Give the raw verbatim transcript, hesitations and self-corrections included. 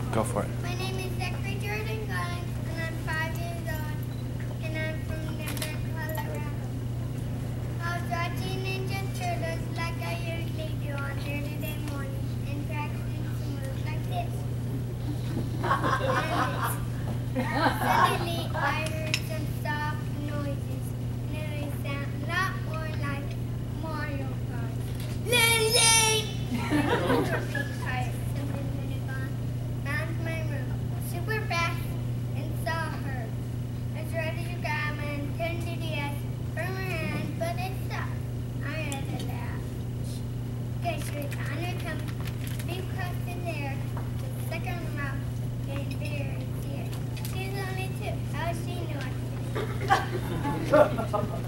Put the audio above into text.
Go for it. My name is Zachary Jordan Gunnings, and I'm five years old, and I'm from Denver, Colorado. I was watching Ninja Turtles like I usually do on Saturday morning, and practicing some moves like this. Suddenly, I heard some soft noises, and they sound a lot more like Mario Kart. Lindsay! Super fast and saw her. I was ready to grab my Nintendo D S from her hand, but it stopped. I had to laugh. Okay, so it's on her tongue, deep crust in there, the second mouth, getting bigger and bigger. She's only two. How does she know what to do?